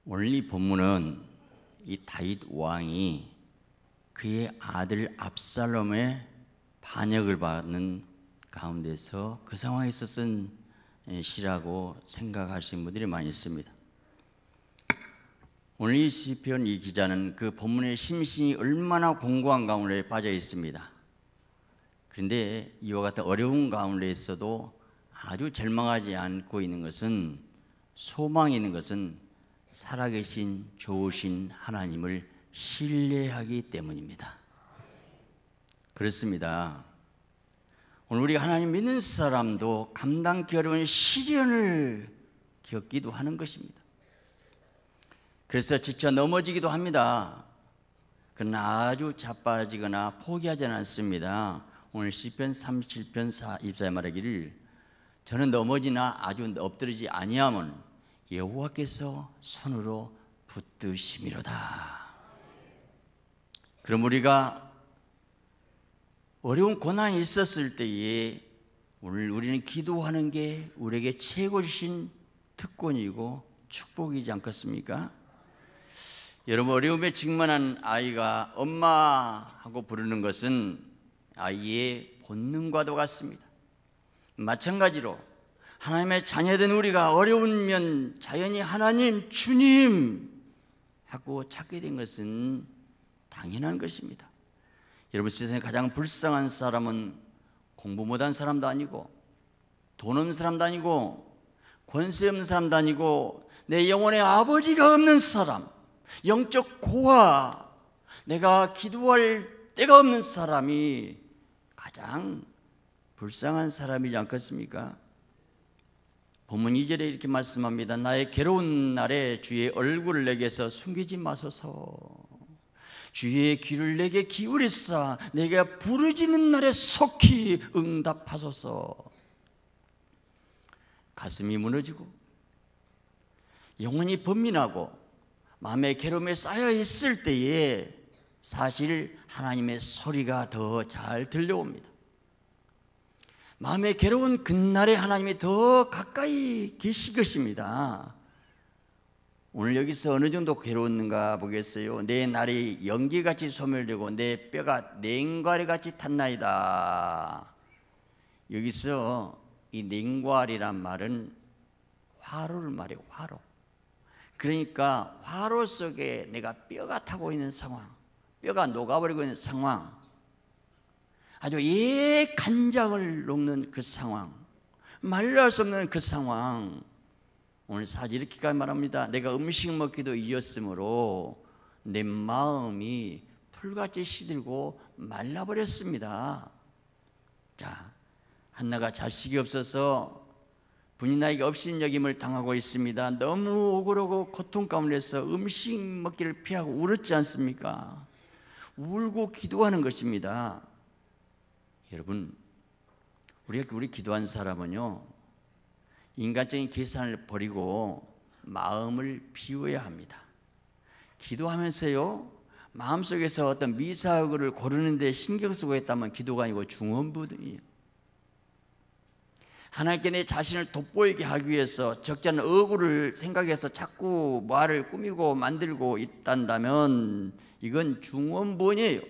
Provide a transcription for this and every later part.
오늘 이 본문은 이 다윗 왕이 그의 아들 압살롬의 반역을 받는 가운데서 그 상황에서 쓴 시라고 생각하시는 분들이 많이 있습니다. 오늘 이 시편 이 기자는 그 본문의 심신이 얼마나 공고한 가운데 빠져 있습니다. 그런데 이와 같은 어려운 가운데에서도 아주 절망하지 않고 있는 것은, 소망이 있는 것은 살아계신 좋으신 하나님을 신뢰하기 때문입니다. 그렇습니다. 오늘 우리 하나님 믿는 사람도 감당하기 어려운 시련을 겪기도 하는 것입니다. 그래서 지쳐 넘어지기도 합니다. 그러나 아주 자빠지거나 포기하지는 않습니다. 오늘 시편 37편 24에 말하기를 저는 넘어지나 아주 엎드리지 아니하면 여호와께서 손으로 붙드심이로다. 그럼 우리가 어려운 고난이 있었을 때에 오늘 우리는 기도하는 게 우리에게 최고 주신 특권이고 축복이지 않겠습니까? 여러분, 어려움에 직면한 아이가 엄마 하고 부르는 것은 아이의 본능과도 같습니다. 마찬가지로 하나님의 자녀된 우리가 어려우면 자연히 하나님, 주님 하고 찾게 된 것은 당연한 것입니다. 여러분, 세상에 가장 불쌍한 사람은 공부 못한 사람도 아니고 돈 없는 사람도 아니고 권세 없는 사람도 아니고 내 영혼의 아버지가 없는 사람, 영적 고아, 내가 기도할 데가 없는 사람이 가장 불쌍한 사람이지 않겠습니까? 본문 2절에 이렇게 말씀합니다. 나의 괴로운 날에 주의 얼굴을 내게서 숨기지 마소서. 주의 귀를 내게 기울이사 내가 부르짖는 날에 속히 응답하소서. 가슴이 무너지고 영혼이 번민하고 마음의 괴로움에 쌓여 있을 때에 사실 하나님의 소리가 더 잘 들려옵니다. 마음의 괴로운 그날에 하나님이 더 가까이 계실 것입니다. 오늘 여기서 어느 정도 괴로웠는가 보겠어요. 내 날이 연기같이 소멸되고 내 뼈가 냉과리같이 탔나이다. 여기서 이 냉과리란 말은 화로를 말해요. 화로. 그러니까 화로 속에 내가 뼈가 타고 있는 상황, 뼈가 녹아버리고 있는 상황, 아주 간장을 녹는 그 상황, 말릴 수 없는 그 상황. 오늘 사실 이렇게까지 말합니다. 내가 음식 먹기도 잊었으므로 내 마음이 풀같이 시들고 말라버렸습니다. 자, 한나가 자식이 없어서 분이 나에게 업신여김을 당하고 있습니다. 너무 억울하고 고통 가운데서 음식 먹기를 피하고 울었지 않습니까? 울고 기도하는 것입니다. 여러분, 우리 기도한 사람은요, 인간적인 계산을 버리고 마음을 비워야 합니다. 기도하면서요, 마음속에서 어떤 미사역을 고르는 데 신경 쓰고 있다면 기도가 아니고 중언부들이에요. 하나님께 내 자신을 돋보이게 하기 위해서 적지 않은 억울을 생각해서 자꾸 말을 꾸미고 만들고 있단다면 이건 중언부원이에요.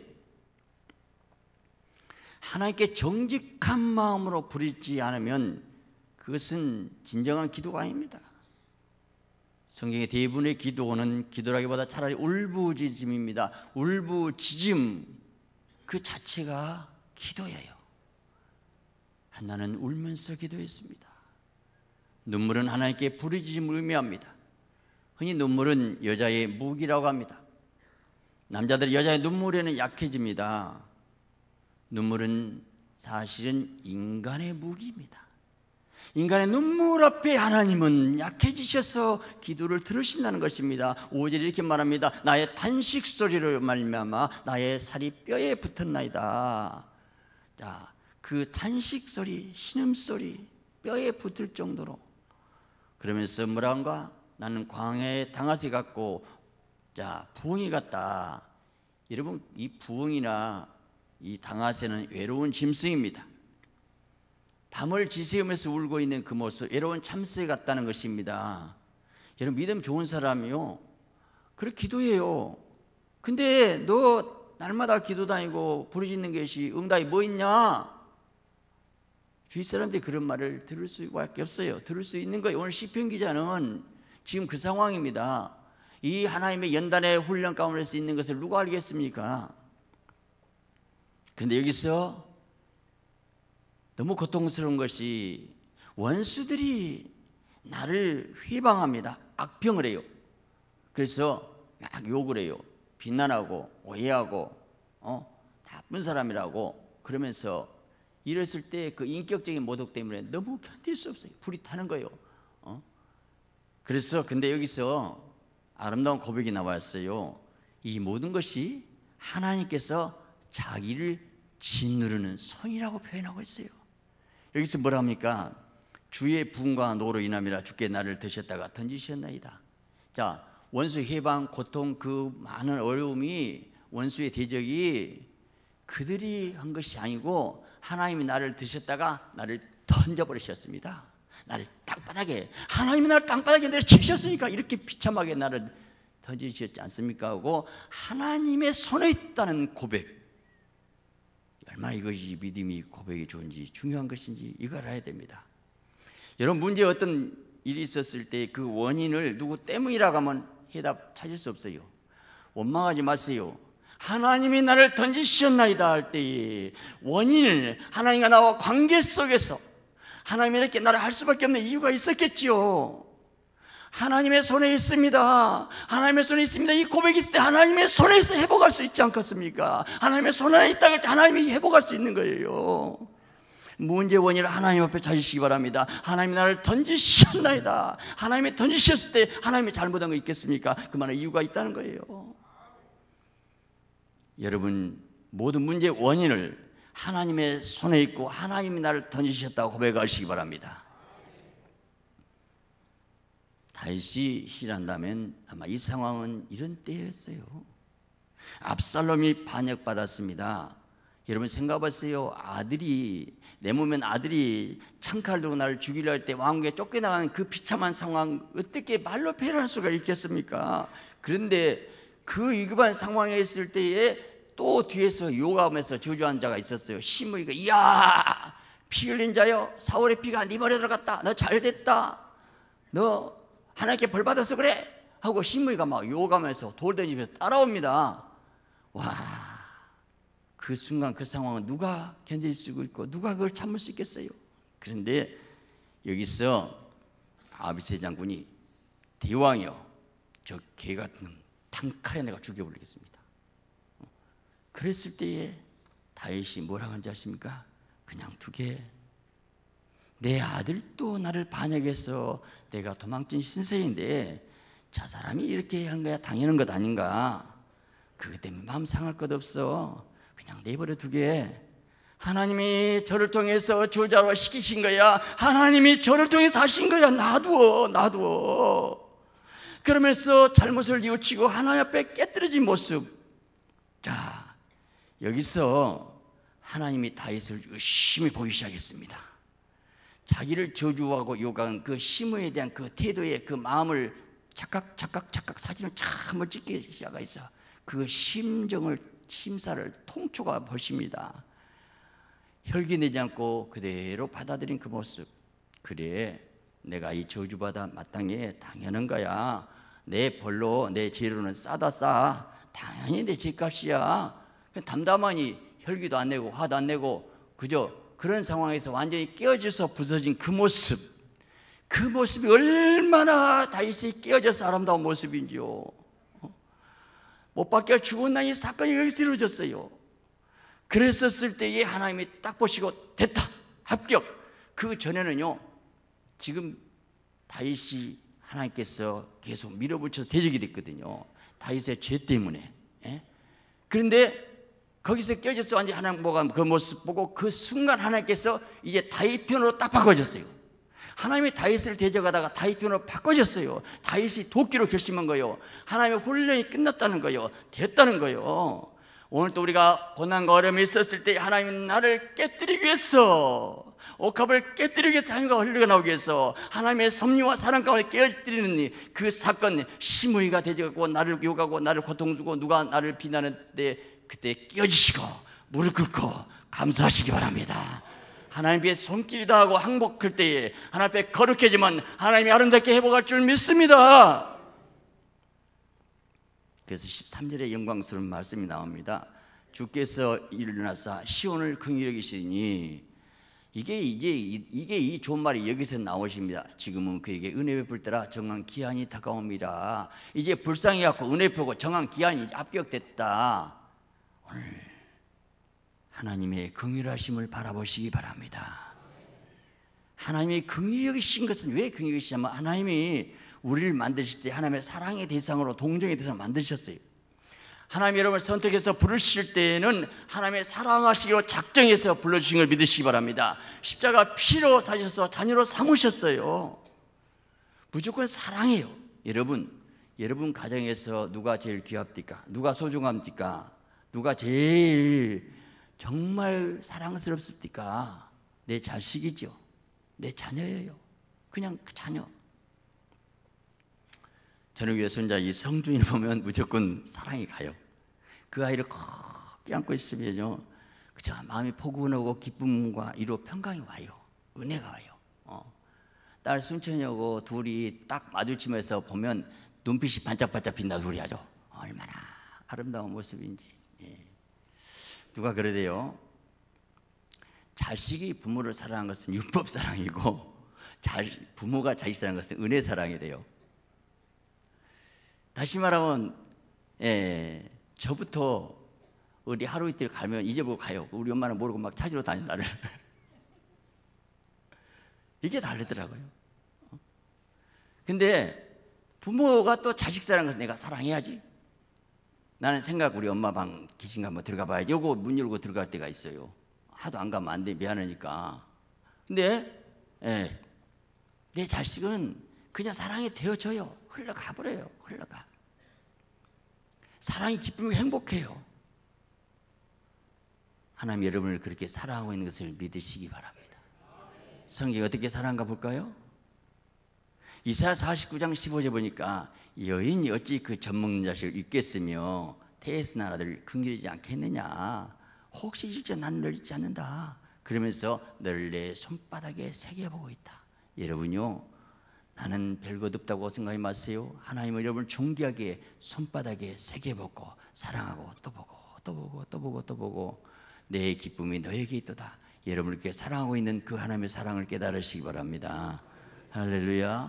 하나님께 정직한 마음으로 부르지 않으면 그것은 진정한 기도가 아닙니다. 성경의 대부분의 기도는 기도라기보다 차라리 울부짖음입니다. 울부짖음 그 자체가 기도예요. 한나는 울면서 기도했습니다. 눈물은 하나님께 부르짖음을 의미합니다. 흔히 눈물은 여자의 무기라고 합니다. 남자들이 여자의 눈물에는 약해집니다. 눈물은 사실은 인간의 무기입니다. 인간의 눈물 앞에 하나님은 약해지셔서 기도를 들으신다는 것입니다. 5절에 이렇게 말합니다. 나의 탄식 소리로 말미암아 나의 살이 뼈에 붙었나이다. 자, 그 탄식 소리, 신음소리, 뼈에 붙을 정도로. 그러면서 뭐라는가? 나는 광야에 당아새 같고 부엉이 같다. 여러분, 이 부엉이나 이 당아새는 외로운 짐승입니다. 밤을 지새우면서 울고 있는 그 모습, 외로운 참새 같다는 것입니다. 여러분, 믿음 좋은 사람이요, 그렇게 기도해요. 근데 너 날마다 기도 다니고 부르짖는 것이 응답이 뭐 있냐? 주위 사람들이 그런 말을 들을 수밖에 없어요. 들을 수 있는 거예요. 오늘 시편 기자는 지금 그 상황입니다. 이 하나님의 연단의 훈련 가운데서 있는 것을 누가 알겠습니까? 그런데 여기서 너무 고통스러운 것이 원수들이 나를 회방합니다. 악평을 해요. 그래서 막 욕을 해요. 비난하고 오해하고 나쁜 사람이라고 그러면서 이랬을 때 그 인격적인 모독 때문에 너무 견딜 수 없어요. 불이 타는 거예요. 그래서 근데 여기서 아름다운 고백이 나왔어요. 이 모든 것이 하나님께서 자기를 짓누르는 손이라고 표현하고 있어요. 여기서 뭐라 합니까? 주의 분과 노로 인함이라 주께 나를 드셨다가 던지셨나이다. 자, 원수의 해방, 고통, 그 많은 어려움이 원수의 대적이 그들이 한 것이 아니고 하나님이 나를 드셨다가 나를 던져버리셨습니다. 나를 땅바닥에, 하나님이 나를 땅바닥에 내려치셨으니까 이렇게 비참하게 나를 던지셨지 않습니까? 하고 하나님의 손에 있다는 고백, 얼마나 이것이 믿음이 고백이 좋은지 중요한 것인지 이걸 알아야 됩니다. 여러분, 문제에 어떤 일이 있었을 때 그 원인을 누구 때문이라고 하면 해답 찾을 수 없어요. 원망하지 마세요. 하나님이 나를 던지셨나이다 할 때에 원인을 하나님과 나와 관계 속에서 하나님이 이렇게 나를 할 수밖에 없는 이유가 있었겠지요. 하나님의 손에 있습니다. 하나님의 손에 있습니다. 이 고백이 있을 때 하나님의 손에서 회복할 수 있지 않겠습니까? 하나님의 손 안에 있다고 할 때 하나님이 회복할 수 있는 거예요. 문제 원인을 하나님 앞에 찾으시기 바랍니다. 하나님이 나를 던지셨나이다. 하나님이 던지셨을 때 하나님이 잘못한 거 있겠습니까? 그만한 이유가 있다는 거예요. 여러분, 모든 문제의 원인을 하나님의 손에 있고 하나님이 나를 던지셨다고 고백하시기 바랍니다. 다윗이 일한다면 아마 이 상황은 이런 때였어요. 압살롬이 반역받았습니다. 여러분 생각해보세요. 아들이, 내 몸엔 아들이 창칼을 들고 나를 죽이려 할 때 왕궁에 쫓겨나가는 그 비참한 상황 어떻게 말로 표현할 수가 있겠습니까? 그런데 그 위급한 상황에 있을 때에 또 뒤에서 요감에서 저주한 자가 있었어요. 시므이가 이야, 피 흘린 자여, 사울의 피가 네 머리에 들어갔다. 너 잘됐다. 너 하나님께 벌 받아서 그래 하고 시므이가 막 요감에서 돌 던지면서 따라옵니다. 와, 그 순간 그 상황은 누가 견딜 수 있고 누가 그걸 참을 수 있겠어요? 그런데 여기서 아비새 장군이 대왕이여, 저 개 같은 단칼에 내가 죽여버리겠습니다. 그랬을 때에 다윗이 뭐라고 하는지 아십니까? 그냥 두게. 내 아들도 나를 반역해서 내가 도망친 신세인데 저 사람이 이렇게 한 거야 당연한 것 아닌가? 그것 때문에 마음 상할 것 없어. 그냥 내버려 두게. 하나님이 저를 통해서 저자로 시키신 거야. 하나님이 저를 통해서 하신 거야. 놔두어. 그러면서 잘못을 뉘우치고 하나님 앞에 깨뜨려진 모습. 자, 여기서 하나님이 다윗을 열심히 보기 시작했습니다. 자기를 저주하고 욕한 그 시므에 대한 그 태도의 그 마음을 착각 사진을 한번 찍기 시작해서 그 심정을, 심사를 통초가 보십니다. 혈기내지 않고 그대로 받아들인 그 모습. 그래, 내가 이 저주받아 마땅히 당연한 거야. 내 벌로, 내 재료는 싸다 싸. 당연히 내 죄값이야. 담담하니 혈기도 안 내고 화도 안 내고 그저 그런 상황에서 완전히 깨어져서 부서진 그 모습, 그 모습이 얼마나 다윗이 깨어져서 아름다운 모습인지요. 못 박혀 죽은 날 이 사건이 여기서 이루어졌어요. 그랬었을 때에 하나님이 딱 보시고 됐다, 합격. 그 전에는요, 지금 다윗이 하나님께서 계속 밀어붙여서 대적이 됐거든요. 다윗의 죄 때문에. 그런데 거기서 깨어져서 완전히 하나님 보고 그 모습 보고 그 순간 하나님께서 이제 다윗 편으로 딱 바꿔줬어요. 하나님이 다윗을 대적하다가 다윗 편으로 바꿔줬어요. 다윗이 도끼로 결심한 거예요. 하나님의 훈련이 끝났다는 거예요. 됐다는 거예요. 오늘 또 우리가 고난과 어려움이 있었을 때 하나님은 나를 깨뜨리기 위해서 옥합을 깨뜨리기 위해서 자녀가 흘러나오기 위해서 하나님의 섭리와 사랑 가운데 깨뜨리는 그 사건, 심의가 되어가고 나를 욕하고 나를 고통주고 누가 나를 비난하는데 그때 깨어지시고 무릎 꿇고 감사하시기 바랍니다. 하나님 앞에 손길이 다하고 항복할 때에 하나님 앞에 거룩해지면 하나님이 아름답게 회복할 줄 믿습니다. 그래서 13절에 영광스러운 말씀이 나옵니다. 주께서 일어나사 시온을 긍휼히 여기시니, 이게 이 좋은 말이 여기서 나오십니다. 지금은 그에게 은혜 베풀 때라 정한 기한이 다가옵니다. 이제 불쌍히 갖고 은혜 베풀고 정한 기한이 합격됐다. 오늘 하나님의 긍휼하심을 바라보시기 바랍니다. 하나님이 긍휼히 여기신 것은 왜 긍휼히 여기시냐면 하나님이 우리를 만드실 때 하나님의 사랑의 대상으로, 동정의 대상으로 만드셨어요. 하나님이 여러분을 선택해서 부르실 때에는 하나님의 사랑하시기로 작정해서 불러주신 걸 믿으시기 바랍니다. 십자가 피로 사셔서 자녀로 삼으셨어요. 무조건 사랑해요. 여러분 가정에서 누가 제일 귀합니까? 누가 소중합니까? 누가 제일 정말 사랑스럽습니까? 내 자식이죠. 내 자녀예요. 그냥 그 자녀. 저는 외손자 이 성준이를 보면 무조건 사랑이 가요. 그 아이를 꼭 안고 있으면요, 그저 마음이 포근하고 기쁨과 이로 평강이 와요. 은혜가 와요. 딸 순천이하고 둘이 딱 마주치면서 보면 눈빛이 반짝반짝 빛나 둘이 아주 얼마나 아름다운 모습인지. 누가 그러대요. 자식이 부모를 사랑하는 것은 율법 사랑이고 부모가 자식 사랑하는 것은 은혜 사랑이래요. 다시 말하면 저부터 어디 하루 이틀 가면 잊어보고 가요. 우리 엄마는 모르고 막 찾으러 다녀 나를. 이게 다르더라고요. 근데 부모가 또 자식 사랑하는 것을 내가 사랑해야지. 나는 생각 우리 엄마 방 귀신가 한번 들어가 봐야지. 요거 문 열고 들어갈 때가 있어요. 하도 안 가면 안 돼, 미안하니까. 근데 내 자식은 그냥 사랑에 되어져요. 흘러가 버려요. 흘러가. 사랑이 기쁘고 행복해요. 하나님 여러분을 그렇게 사랑하고 있는 것을 믿으시기 바랍니다. 성경이 어떻게 사랑한가 볼까요? 이사야 49장 15절 보니까 여인이 어찌 그 젖먹는 자식을 잊겠으며 태에서 난 아들을 긍휼하지 않겠느냐. 혹시 진짜 나는 널 잊지 않는다. 그러면서 너를 내 손바닥에 새겨보고 있다. 여러분요, 나는 별것 없다고 생각하지 마세요. 하나님은 여러분을 존귀하게 손바닥에 새겨보고 사랑하고 또 보고 또 보고 또 보고 또 보고 내 기쁨이 너에게 있도다. 여러분을 이렇게 사랑하고 있는 그 하나님의 사랑을 깨달으시기 바랍니다. 할렐루야.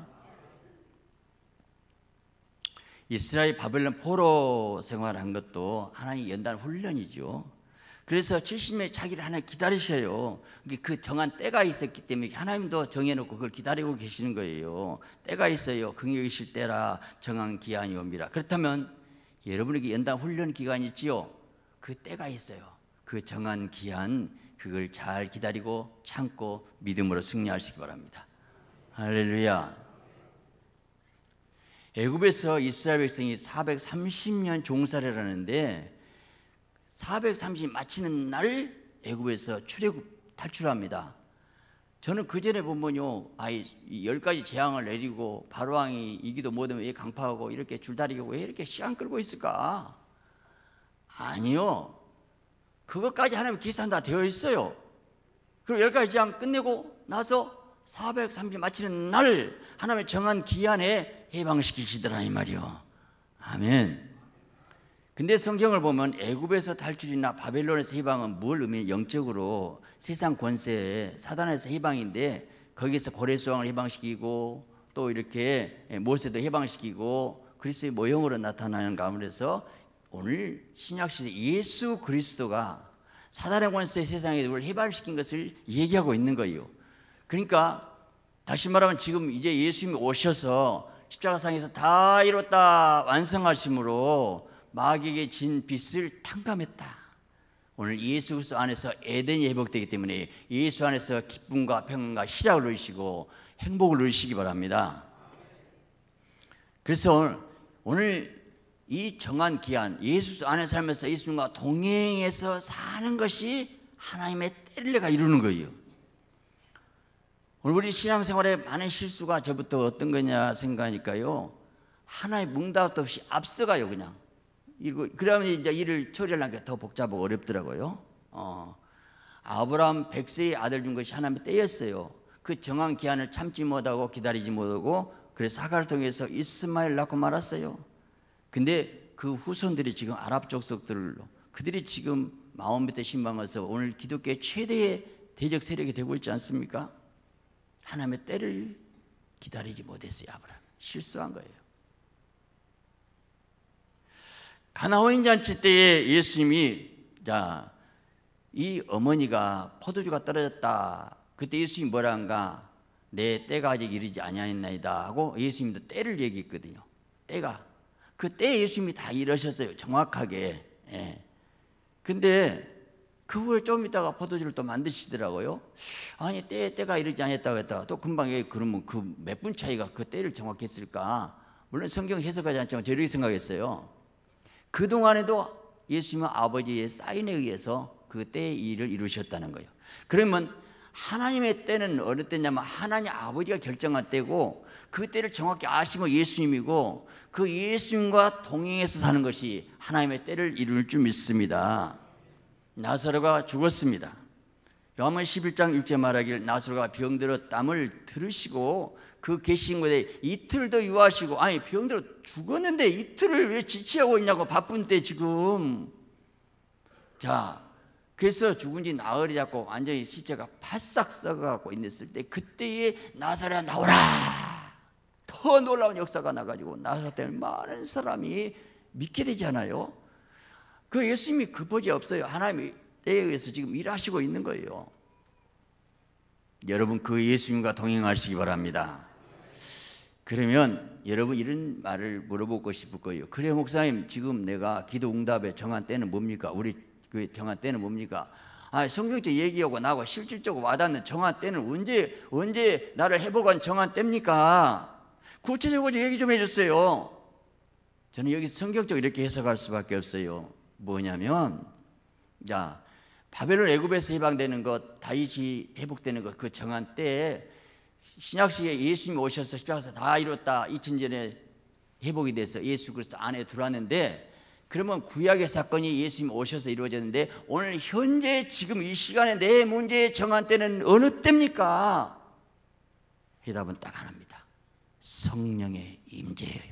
이스라엘 바벨론 포로 생활한 것도 하나님의 연단 훈련이죠. 그래서 70년에 자기를 하나님 기다리셔요. 그 정한 때가 있었기 때문에 하나님도 정해놓고 그걸 기다리고 계시는 거예요. 때가 있어요. 긍휼이실 때라 정한 기한이 옵니다. 그렇다면 여러분에게 연단 훈련 기간이 있지요. 그 때가 있어요. 그 정한 기한, 그걸 잘 기다리고 참고 믿음으로 승리하시기 바랍니다. 할렐루야. 애굽에서 이스라엘 백성이 430년 종살이를 하는데 430 마치는 날 애굽에서 출애굽 탈출합니다. 저는 그 전에 보면요, 10가지 재앙을 내리고 바로왕이 이기도 못하면 왜 강파하고 이렇게 줄다리고 왜 이렇게 시간 끌고 있을까? 아니요, 그것까지 하나님 계산 다 되어 있어요. 그리고 10가지 재앙 끝내고 나서 430 마치는 날 하나님의 정한 기한에 해방시키시더라 이 말이요. 아멘. 근데 성경을 보면 애굽에서 탈출이나 바벨론에서 해방은 뭘 의미해? 영적으로 세상 권세 사단에서 해방인데 거기서 고레스왕을 해방시키고 또 이렇게 모세도 해방시키고 그리스도의 모형으로 나타나는 가운데서 오늘 신약시대 예수 그리스도가 사단의 권세 세상에 우리를 해방시킨 것을 얘기하고 있는 거예요. 그러니까 다시 말하면 지금 이제 예수님이 오셔서 십자가상에서 다 이뤘다 완성하심으로 마귀에게 진 빚을 탕감했다. 오늘 예수 그리스도 안에서 에덴이 회복되기 때문에 예수 안에서 기쁨과 평안과 희락을 누리시고 행복을 누리시기 바랍니다. 그래서 오늘 이 정한 기한 예수 안에 살면서 예수님과 동행해서 사는 것이 하나님의 때를 내가 이루는 거예요. 오늘 우리 신앙생활에 많은 실수가 저부터 어떤 거냐 생각하니까요, 하나의 문답도 없이 앞서가요. 그냥 그러면 이제 일을 처리하려는 게 더 복잡하고 어렵더라고요. 아브라함 100세의 아들 준 것이 하나님의 때였어요. 그 정한 기한을 참지 못하고 기다리지 못하고 그래서 사가를 통해서 이스마엘 낳고 말았어요. 근데 그 후손들이 지금 아랍 족속들로 그들이 지금 마호메트 신방에서 오늘 기독교의 최대의 대적 세력이 되고 있지 않습니까? 하나님의 때를 기다리지 못했어요. 아브라함 실수한 거예요. 가나 호인 잔치 때에 예수님이 이 어머니가 포도주가 떨어졌다. 그때 예수님이 뭐라 한가? 내 때가 아직 이르지 아니하였나이다 하고 예수님도 때를 얘기했거든요. 때가 그 때에 예수님이 다 이러셨어요. 정확하게. 근데 그 후에 좀 있다가 포도주를 또 만드시더라고요. 아니 때가 이르지 않았다고 했다가 또 금방 그러면 그 몇 분 차이가 그 때를 정확했을까? 물론 성경 해석하지 않지만 저렇게 생각했어요. 그동안에도 예수님은 아버지의 사인에 의해서 그 때의 일을 이루셨다는 거예요. 그러면 하나님의 때는 어느 때냐면 하나님 아버지가 결정한 때고 그 때를 정확히 아시고 예수님이고 그 예수님과 동행해서 사는 것이 하나님의 때를 이룰 줄 믿습니다. 나사로가 죽었습니다. 요한복음 11장 6절 말하기를 나사로가 병들어 땀을 들으시고 그 계신 곳에 이틀 더 유하시고, 아니 병들어 죽었는데 이틀을 왜 지체하고 있냐고, 바쁜 때 지금. 그래서 죽은 지 나흘이 잡고 완전히 시체가 바싹 썩어갖고 있었을 때 그때에 나사로야 나오라, 더 놀라운 역사가 나가지고 나사로 때문에 많은 사람이 믿게 되잖아요. 그 예수님이 급하지 없어요. 하나님의 때에 의해서 지금 일하시고 있는 거예요. 여러분 그 예수님과 동행하시기 바랍니다. 그러면 여러분 이런 말을 물어보고 싶을 거예요. 그래 목사님, 지금 내가 기도 응답의 정한 때는 뭡니까? 우리 그 정한 때는 뭡니까? 성경적 얘기하고 나하고 실질적으로 와닿는 정한 때는 언제 나를 회복한 정한 때입니까? 구체적으로 얘기 좀 해주세요. 저는 여기서 성경적으로 이렇게 해석할 수밖에 없어요. 뭐냐면 바벨론 애굽에서 해방되는 것, 다윗이 회복되는 것, 그 정한 때에 신약시에 예수님이 오셔서 십자가에서 다 이뤘다, 2000전에 회복이 돼서 예수 그리스도 안에 들어왔는데, 그러면 구약의 사건이 예수님이 오셔서 이루어졌는데 오늘 현재 지금 이 시간에 내 문제의 정한 때는 어느 때입니까? 해답은 딱 하나입니다. 성령의 임재예요.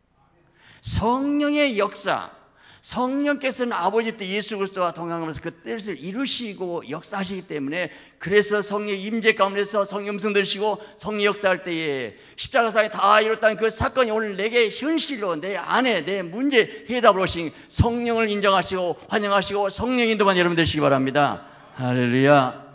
성령의 역사. 성령께서는 아버지 때 예수 그리스도와 동행하면서 그 뜻을 이루시고 역사하시기 때문에, 그래서 성령의 임재 가운데서 성령 음성 들으시고 성령 역사할 때에 십자가상에 다 이뤘다는 그 사건이 오늘 내게 현실로 내 안에 내 문제 해답을 오신 성령을 인정하시고 환영하시고 성령 인도만 여러분 되시기 바랍니다. 할렐루야.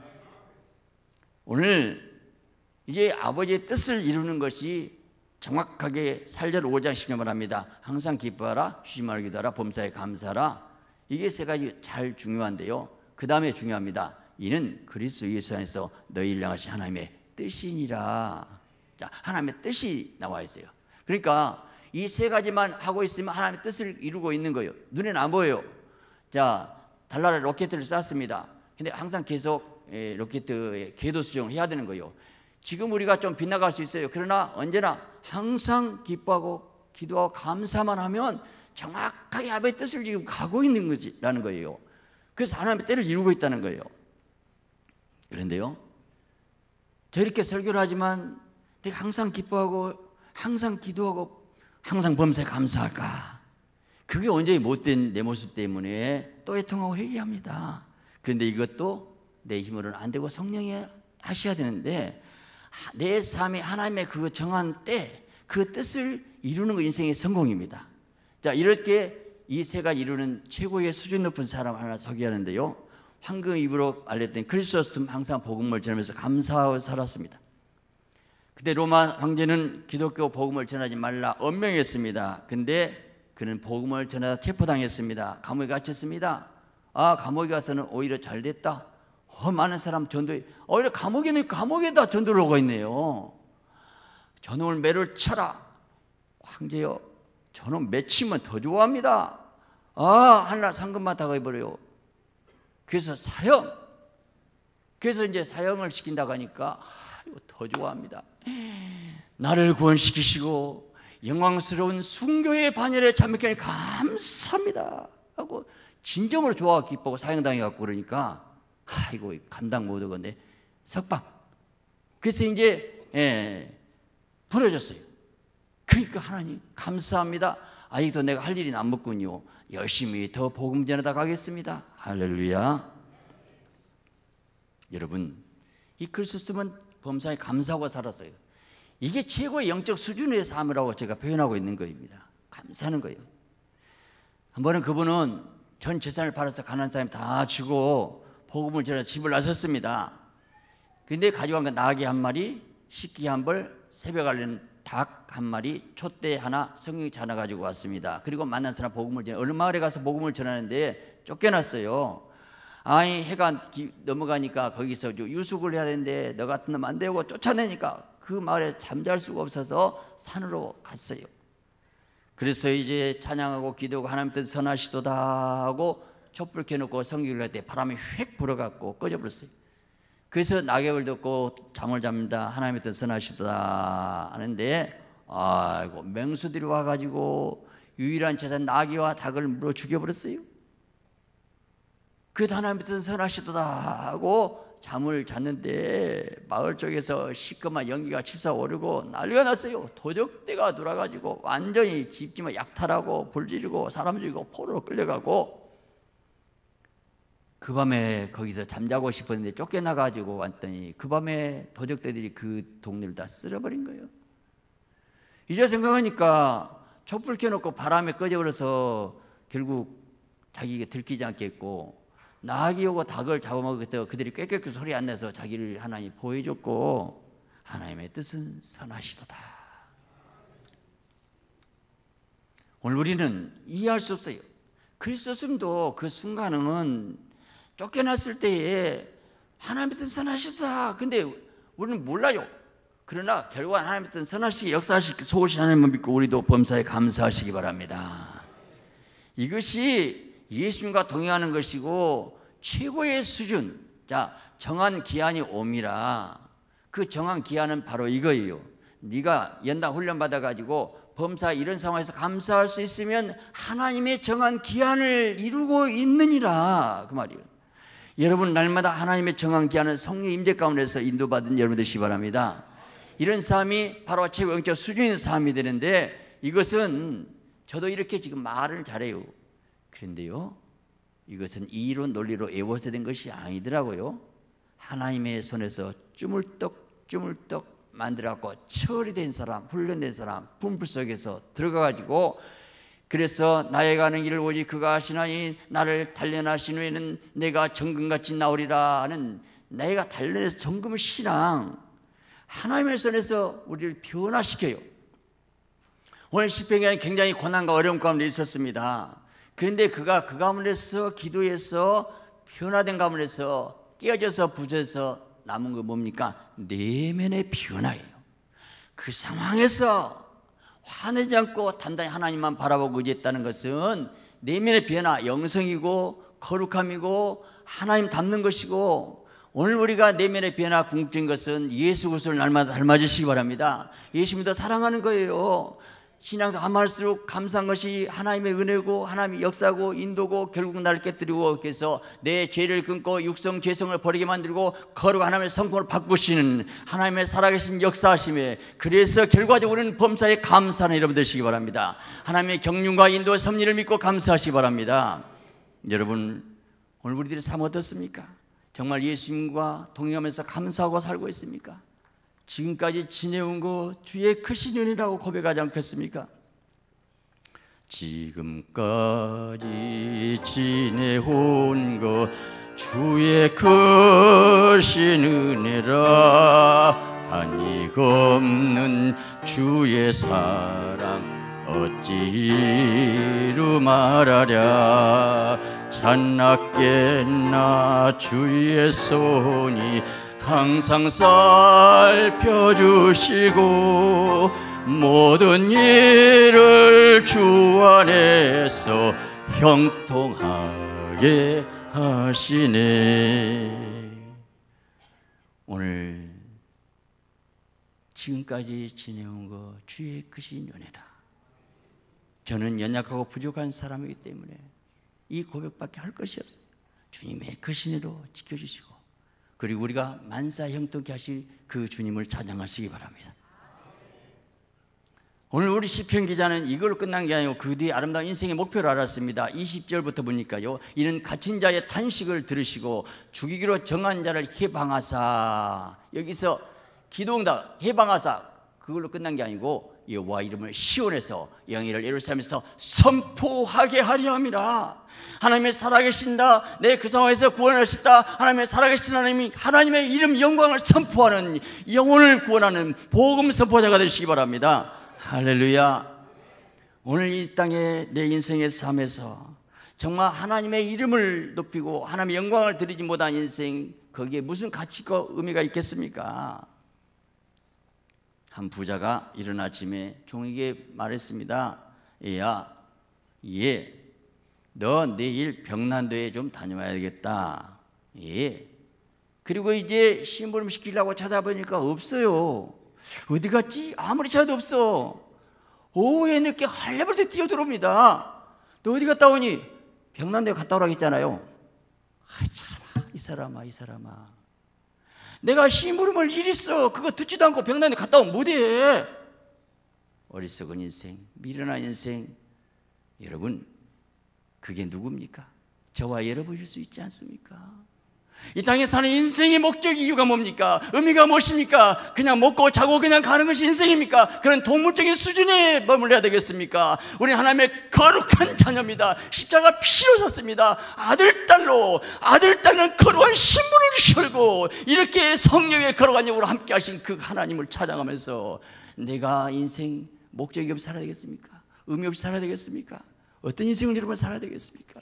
오늘 이제 아버지의 뜻을 이루는 것이 정확하게 4절 5장 10절 말합니다. 항상 기뻐하라, 쉬지 말고 기도하라, 범사에 감사하라. 이게 세 가지 잘 중요한데요. 그 다음에 중요합니다. 이는 그리스도 예수 안에서 너희를 향하신 하나님의 뜻이니라. 하나님의 뜻이 나와 있어요. 그러니까 이 세 가지만 하고 있으면 하나님의 뜻을 이루고 있는 거예요. 눈에는 안 보여요. 달나라 로켓을 쐈습니다. 근데 항상 계속 로켓의 궤도 수정을 해야 되는 거예요. 지금 우리가 좀 빗나갈 수 있어요. 그러나 언제나 항상 기뻐하고 기도하고 감사만 하면 정확하게 아버지의 뜻을 지금 가고 있는 거지라는 거예요. 그래서 하나님의 때를 이루고 있다는 거예요. 그런데요, 저렇게 설교를 하지만 내가 항상 기뻐하고 항상 기도하고 항상 범사에 감사할까? 그게 온전히 못된 내 모습 때문에 또 애통하고 회개합니다. 그런데 이것도 내 힘으로는 안 되고 성령이 하셔야 되는데, 내 삶이 하나님의 그 정한 때 그 뜻을 이루는 거 인생의 성공입니다. 이렇게 이 세 가지 이루는 최고의 수준 높은 사람 하나 소개하는데요, 황금 입으로 알렸던 크리스토스는 항상 복음을 전하면서 감사하고 살았습니다. 그때 로마 황제는 기독교 복음을 전하지 말라 엄명했습니다. 근데 그는 복음을 전하다 체포당했습니다. 감옥에 갇혔습니다. 감옥에 가서는 오히려 잘 됐다. 많은 사람 전도에, 오히려 감옥에다 전도를 오고 있네요. 저놈을 매를 쳐라. 황제여, 저놈 매치면 더 좋아합니다. 하늘날 상급만 다 가버려요. 그래서 사형. 그래서 이제 사형을 시킨다고 하니까 더 좋아합니다. 나를 구원시키시고 영광스러운 순교의 반열에 참여하니 감사합니다 하고 진정으로 좋아하고 기뻐하고 사형당해 갖고 그러니까 아이고 감당 못하건데 석방. 그래서 이제 부러졌어요. 그러니까 하나님 감사합니다. 아직도 내가 할 일이 남았군요. 열심히 더 복음 전하다 가겠습니다. 할렐루야. 여러분, 이 글을 쓰면 범사에 감사하고 살았어요. 이게 최고의 영적 수준의 삶이라고 제가 표현하고 있는 겁니다. 감사하는 거예요. 한 번은 그분은 전 재산을 팔아서 가난한 사람 다 주고 복음을 전해 집을 나섰습니다. 근데 가져간 건 나귀 한 마리, 식기 한 벌, 새벽 알리는 닭 한 마리, 촛대 하나, 성경책 하나 가지고 왔습니다. 그리고 만난 사람 복음을 전해 어느 마을에 가서 복음을 전하는데 쫓겨났어요. 아니 해가 넘어가니까 거기서 유숙을 해야 되는데 너 같은 놈 안 되고 쫓아내니까 그 마을에 잠잘 수가 없어서 산으로 갔어요. 그래서 이제 찬양하고 기도하고 하나님 뜻 선하시도다 하고 촛불 켜놓고 성경을 할 때 바람이 휙 불어갖고 꺼져버렸어요. 그래서 낙엽을 듣고 잠을 잡니다. 하나님의 뜻 선하시도다 하는데 아이고 맹수들이 와가지고 유일한 재산 나귀와 닭을 물어 죽여버렸어요. 그래도 하나님의 뜻 선하시도다 하고 잠을 잤는데 마을 쪽에서 시커먼 연기가 치솟아오르고 난리가 났어요. 도적대가 돌아가지고 완전히 집집만 약탈하고 불지르고 사람 죽이고 포로로 끌려가고 그 밤에 거기서 잠자고 싶었는데 쫓겨나가지고 왔더니 그 밤에 도적대들이 그 동네를 다 쓸어버린 거예요. 이제 생각하니까 촛불 켜놓고 바람에 꺼져버려서 결국 자기가 들키지 않겠고 나귀하고 닭을 잡아먹어서 그들이 꾀꾀꾀 소리 안 내서 자기를 하나님 보여줬고 하나님의 뜻은 선하시도다. 오늘 우리는 이해할 수 없어요. 그리스도님도 그 순간은 쫓겨났을 때에 하나님의 뜻은 선하시도다. 근데 우리는 몰라요. 그러나 결국 하나님의 뜻은 선하시게 역사하시기 소오신 하나님을 믿고 우리도 범사에 감사하시기 바랍니다. 이것이 예수님과 동행하는 것이고 최고의 수준. 자, 정한 기한이 옴이라. 그 정한 기한은 바로 이거예요. 네가 연당 훈련 받아가지고 범사 이런 상황에서 감사할 수 있으면 하나님의 정한 기한을 이루고 있느니라 그 말이에요. 여러분 날마다 하나님의 정한 기한은 성령 임재 가운데서 인도받은 여러분 되시기 바랍니다. 이런 삶이 바로 최고 영적 수준의 삶이 되는데 이것은 저도 이렇게 지금 말을 잘해요. 그런데요 이것은 이론 논리로 외워서 된 것이 아니더라고요. 하나님의 손에서 쭈물떡 만들어갖고 처리된 사람, 훈련된 사람 분풀 속에서 들어가가지고 그래서 나의 가는 길을 오직 그가 하시나니 나를 단련하신 후에는 내가 정금같이 나오리라 하는 내가 단련해서 정금 신앙 하나님의 손에서 우리를 변화시켜요. 오늘 시편에 굉장히 고난과 어려움 가운데 있었습니다. 그런데 그가 그 가운데서 기도해서 변화된 가운데서 깨어져서 부져서 남은 거 뭡니까? 내면의 변화예요. 그 상황에서 화내지 않고 단단히 하나님만 바라보고 의지했다는 것은 내면의 변화, 영성이고 거룩함이고 하나님 닮는 것이고 오늘 우리가 내면의 변화 궁극적인 것은 예수 그리스도를 날마다 닮아지시기 바랍니다. 예수 믿어 사랑하는 거예요. 신앙생활 함할수록 감사한 것이 하나님의 은혜고 하나님의 역사고 인도고 결국 나를 깨뜨리고 그래서 내 죄를 끊고 육성 죄성을 버리게 만들고 거룩한 하나님의 성품을 바꾸시는 하나님의 살아계신 역사하심에 그래서 결과적으로 우리는 범사에 감사하는 여러분 되시기 바랍니다. 하나님의 경륜과 인도 섭리를 믿고 감사하시기 바랍니다. 여러분 오늘 우리들의 삶 어떻습니까? 정말 예수님과 동행하면서 감사하고 살고 있습니까? 지금까지 지내온 거 주의 크신 은혜라고 고백하지 않겠습니까? 지금까지 지내온 거 주의 크신 은혜라 한이 없는 주의 사랑 어찌 이루 말하랴 찬났겠나 주의 손이 항상 살펴주시고 모든 일을 주 안에서 형통하게 하시네. 오늘 지금까지 지내온 거 주의 크신 은혜다. 저는 연약하고 부족한 사람이기 때문에 이 고백밖에 할 것이 없어요. 주님의 크신 은혜로 지켜주시고, 그리고 우리가 만사 형통케 하실 그 주님을 찬양하시기 바랍니다. 오늘 우리 시편 기자는 이걸로 끝난 게 아니고 그 뒤에 아름다운 인생의 목표를 알았습니다. 20절부터 보니까요, 이는 갇힌 자의 탄식을 들으시고 죽이기로 정한 자를 해방하사, 여기서 기도응답 해방하사, 그걸로 끝난 게 아니고 여호와 이름을 시온에서 영예를 예루살렘에서 선포하게 하려 함이라. 하나님의 살아계신다, 내 그 상황에서 구원하셨다, 하나님의 살아계신 하나님이 하나님의 이름 영광을 선포하는, 영혼을 구원하는 복음 선포자가 되시기 바랍니다. 할렐루야. 오늘 이 땅에 내 인생의 삶에서 정말 하나님의 이름을 높이고 하나님의 영광을 드리지 못한 인생, 거기에 무슨 가치가 의미가 있겠습니까? 한 부자가 이른 아침에 종에게 말했습니다. 얘야, 너 내일 병난도에 좀 다녀와야 되겠다. 그리고 이제 심부름 시키려고 찾아보니까 없어요. 어디 갔지? 아무리 찾아도 없어. 오후에 늦게 할레벌떡 뛰어들어옵니다. 너 어디 갔다 오니? 병난도에 갔다 오라고 했잖아요. 이 사람아, 내가 심부름을 일 있어, 그거 듣지도 않고 병난도에 갔다 오면 못해. 어리석은 인생, 미련한 인생. 여러분, 그게 누굽니까? 저와 여러분일 수 있지 않습니까? 이 땅에 사는 인생의 목적, 이유가 뭡니까? 의미가 무엇입니까? 그냥 먹고 자고 그냥 가는 것이 인생입니까? 그런 동물적인 수준에 머물러야 되겠습니까? 우리 하나님의 거룩한 자녀입니다. 십자가 피로 샀습니다. 아들, 딸은 거룩한 신분을 걸고 이렇게 성령의 거룩한 영으로 함께 하신 그 하나님을 찬양하면서 내가 인생 목적이 없이 살아야 되겠습니까? 의미 없이 살아야 되겠습니까? 어떤 인생을 여러분 살아야 되겠습니까?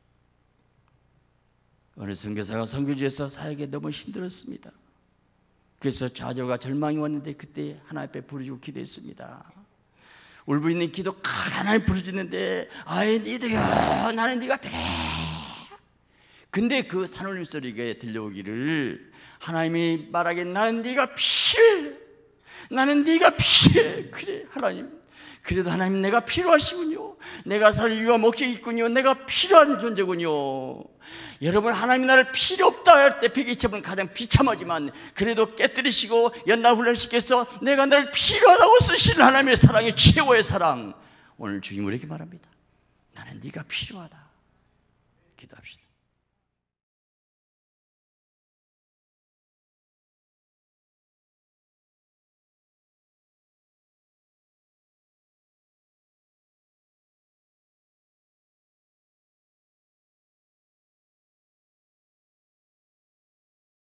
어느 선교사가 선교지에서 사역에 너무 힘들었습니다. 그래서 좌절과 절망이 왔는데 그때 하나님 앞에 부르짖고 기도했습니다. 울고 있는 기도 하나님 부르짖는데, 아이 니도요, 나는 네가 필요해. 근데 그 산울림 소리가 들려오기를, 하나님이 말하기에 나는 네가 필요해. 나는 네가 필요해. 그래 하나님, 그래도 하나님 내가 필요하시군요. 내가 살 이유와 목적이 있군요. 내가 필요한 존재군요. 여러분, 하나님이 나를 필요 없다 할 때 백이첩은 가장 비참하지만 그래도 깨뜨리시고 연나훈련시켜서 내가 나를 필요하다고 쓰시는 하나님의 사랑이 최고의 사랑, 오늘 주님 우리에게 말합니다. 나는 네가 필요하다. 기도합시다.